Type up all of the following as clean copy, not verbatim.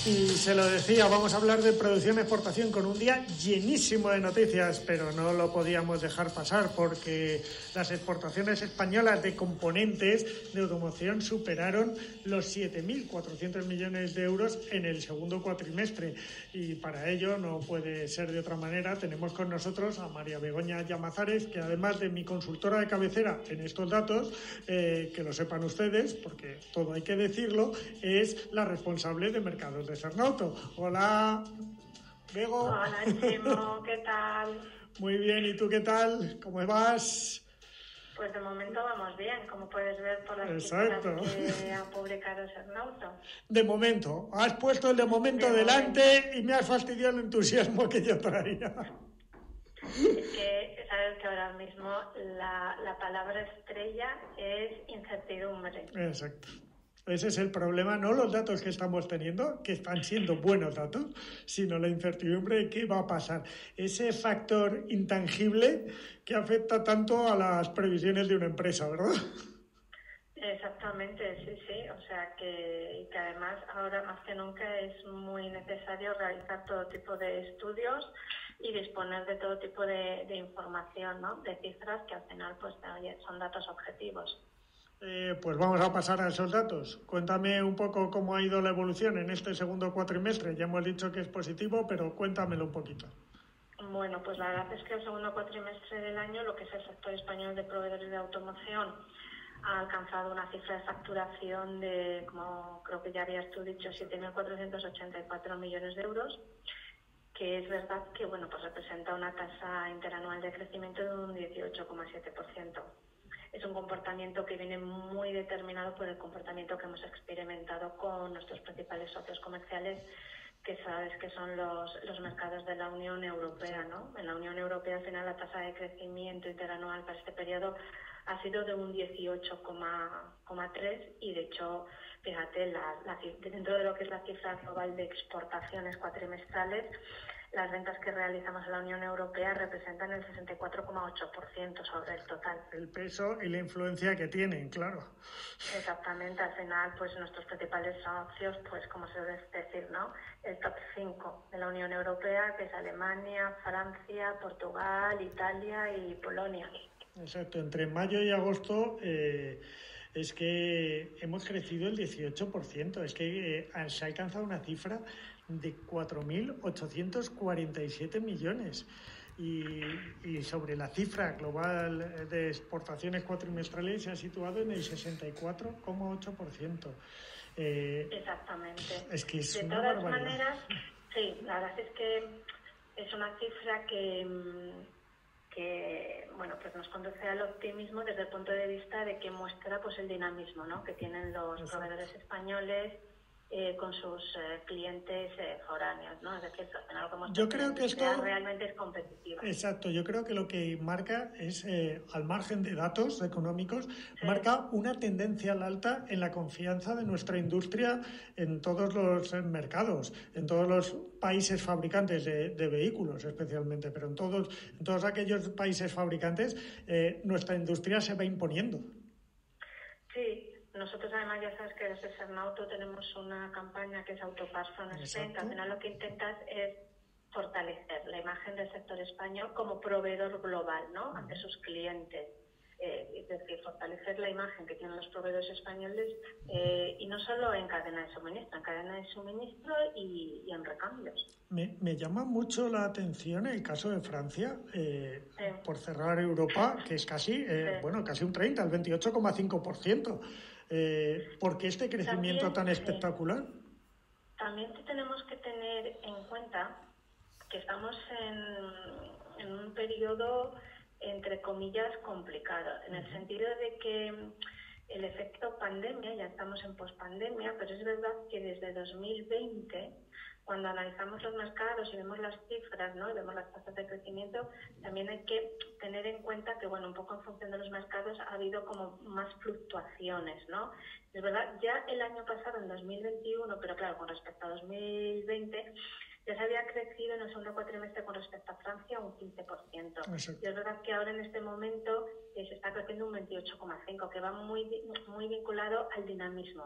Y se lo decía, vamos a hablar de producción-exportación con un día llenísimo de noticias, pero no lo podíamos dejar pasar porque las exportaciones españolas de componentes de automoción superaron los 7.400 millones de euros en el segundo cuatrimestre. Y para ello, no puede ser de otra manera, tenemos con nosotros a María Begoña Llamazares, que además de mi consultora de cabecera en estos datos, que lo sepan ustedes, porque todo hay que decirlo, es la responsable de mercados de Cernauto. Hola, Bego. Hola, Chimo, ¿qué tal? Muy bien, ¿y tú qué tal? ¿Cómo vas? Pues de momento vamos bien, como puedes ver por las Exacto. cifras que ha publicado Cernauto. De momento, has puesto el de momento delante y me has fastidiado el entusiasmo que yo traía. Es que sabes que ahora mismo la palabra estrella es incertidumbre. Exacto. Ese es el problema, no los datos que estamos teniendo, que están siendo buenos datos, sino la incertidumbre de qué va a pasar. Ese factor intangible que afecta tanto a las previsiones de una empresa, ¿verdad? Exactamente, sí. O sea que además ahora más que nunca es muy necesario realizar todo tipo de estudios y disponer de todo tipo de información, ¿no? De cifras que al final pues son datos objetivos. Pues vamos a pasar a esos datos. Cuéntame un poco cómo ha ido la evolución en este segundo cuatrimestre. Ya hemos dicho que es positivo, pero cuéntamelo un poquito. Bueno, pues la verdad es que el segundo cuatrimestre del año lo que es el sector español de proveedores de automoción ha alcanzado una cifra de facturación de, como creo que ya habías tú dicho, 7.484 millones de euros, que es verdad que bueno, pues representa una tasa interanual de crecimiento de un 18,7%. Es un comportamiento que viene muy determinado por el comportamiento que hemos experimentado con nuestros principales socios comerciales, que sabes que son los mercados de la Unión Europea, ¿no? En la Unión Europea, al final, la tasa de crecimiento interanual para este periodo ha sido de un 18,3 y, de hecho, fíjate, dentro de lo que es la cifra global de exportaciones cuatrimestrales, las ventas que realizamos en la Unión Europea representan el 64,8% sobre el total. El peso y la influencia que tienen, claro. Exactamente, al final, pues nuestros principales socios, pues como se debe decir, ¿no? El top 5 de la Unión Europea, que es Alemania, Francia, Portugal, Italia y Polonia. Exacto, entre mayo y agosto es que hemos crecido el 18%, es que se ha alcanzado una cifra de 4.847 millones y sobre la cifra global de exportaciones cuatrimestrales se ha situado en el 64,8%. Exactamente. Es que es de una todas barbaridad. maneras, sí, la verdad es que es una cifra que bueno, pues nos conduce al optimismo desde el punto de vista de que muestra pues el dinamismo, ¿no?, que tienen los proveedores españoles con sus clientes foráneos, ¿no? Es decir, que al final como yo creo que esto realmente es competitiva. Exacto, yo creo que lo que marca es, al margen de datos económicos, marca una tendencia al alta en la confianza de nuestra industria en todos los mercados, en todos los países fabricantes de vehículos especialmente, pero en todos aquellos países fabricantes nuestra industria se va imponiendo. Sí. Nosotros además ya sabes que desde Cernauto tenemos una campaña que es Autoparts from Spain, que al final lo que intentas es fortalecer la imagen del sector español como proveedor global, ¿no?, ante sus clientes. Es decir, fortalecer la imagen que tienen los proveedores españoles y no solo en cadena de suministro y en recambios. Me llama mucho la atención el caso de Francia, por cerrar Europa, que es casi un 30, el 28,5%. ¿Por qué este crecimiento tan espectacular? También tenemos que tener en cuenta que estamos en un periodo, entre comillas, complicado, en el sentido de que el efecto pandemia, ya estamos en pospandemia, pero es verdad que desde 2020, cuando analizamos los mercados y vemos las cifras, ¿no?, y vemos las tasas de crecimiento, también hay que tener en cuenta que, bueno, un poco en función de los mercados ha habido como más fluctuaciones, ¿no? Es verdad, ya el año pasado, en 2021, pero claro, con respecto a 2020, ya se había crecido en el segundo cuatrimestre con respecto a Francia un 15%. Exacto. Y es verdad que ahora en este momento se está creciendo un 28,5%, que va muy vinculado al dinamismo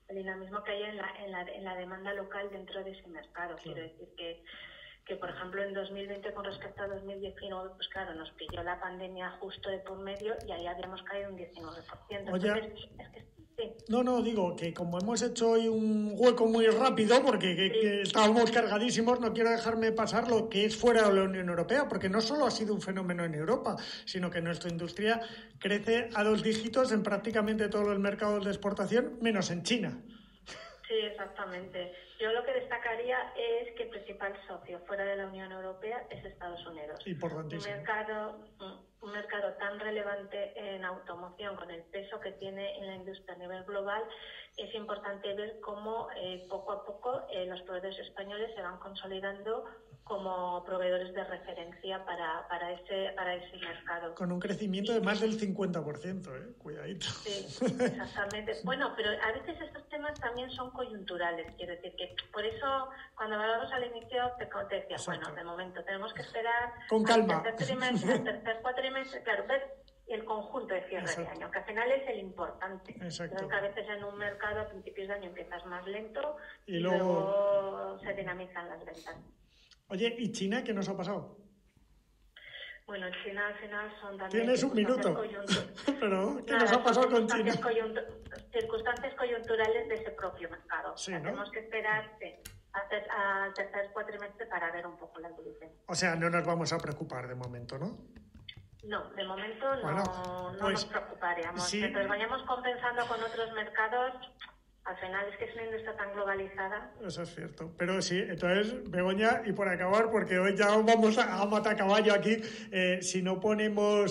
dinamismo que hay en la demanda local dentro de ese mercado. Claro. Quiero decir que, por ejemplo, en 2020 con respecto a 2019, pues claro, nos pilló la pandemia justo de por medio y ahí habíamos caído un 19%. Oye, entonces, es que sí. No, digo que como hemos hecho hoy un hueco muy rápido, porque que estábamos cargadísimos, no quiero dejarme pasar lo que es fuera de la Unión Europea, porque no solo ha sido un fenómeno en Europa, sino que nuestra industria crece a 2 dígitos en prácticamente todos los mercados de exportación, menos en China. Sí, exactamente. Yo lo que destacaría es que el principal socio fuera de la Unión Europea es Estados Unidos. Importantísimo. Un mercado tan relevante en automoción, con el peso que tiene en la industria a nivel global, es importante ver cómo poco a poco los proveedores españoles se van consolidando como proveedores de referencia para ese mercado. Con un crecimiento de más del 50%, cuidadito. Sí, exactamente. Bueno, pero a veces estos temas también son coyunturales, quiero decir que por eso cuando hablamos al inicio te decía, bueno, de momento tenemos que esperar con calma. al tercer cuatrimestre, claro, ver el conjunto de cierre de año, que al final es el importante. Exacto. Que a veces en un mercado a principios de año empiezas más lento y luego se dinamizan las ventas. Oye, ¿y China qué nos ha pasado? Bueno, China al final son también... Tienes un minuto. Pero, ¿qué nos ha pasado con China? Circunstancias coyunturales de ese propio mercado. Sí, ¿no? Tenemos que esperar al tercer cuatrimestre para ver un poco la evolución. O sea, no nos vamos a preocupar de momento, ¿no? No, de momento no nos preocuparíamos. Sí. Mientras vayamos compensando con otros mercados... Al final es que es una industria tan globalizada. Eso es cierto. Pero sí, entonces, Begoña, y por acabar, porque hoy ya vamos a matar caballo aquí, si no ponemos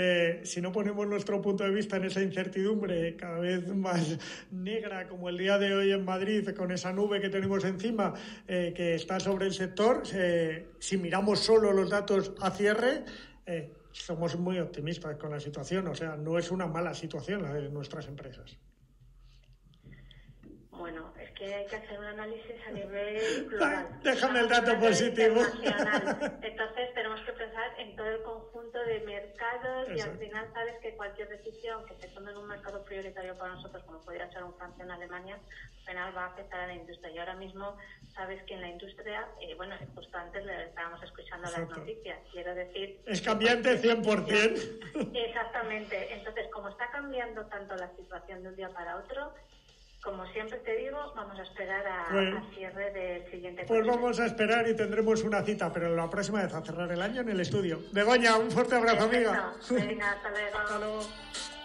nuestro punto de vista en esa incertidumbre cada vez más negra, como el día de hoy en Madrid, con esa nube que tenemos encima, que está sobre el sector, si miramos solo los datos a cierre, somos muy optimistas con la situación. O sea, no es una mala situación la de nuestras empresas. Bueno, es que hay que hacer un análisis a nivel global. Déjame el dato positivo. Entonces tenemos que pensar en todo el conjunto de mercados. Exacto. Y al final sabes que cualquier decisión que se tome en un mercado prioritario para nosotros, como podría ser un Francia en Alemania, al final va a afectar a la industria. Y ahora mismo sabes que en la industria, justo antes le estábamos escuchando Exacto. Las noticias, quiero decir... Es cambiante 100%. Exactamente. Entonces, como está cambiando tanto la situación de un día para otro... Como siempre te digo, vamos a esperar al cierre del siguiente. Pues vamos a esperar y tendremos una cita, pero la próxima vez a cerrar el año en el estudio. Begoña, un fuerte abrazo, amiga. Venga, hasta luego. Hasta luego.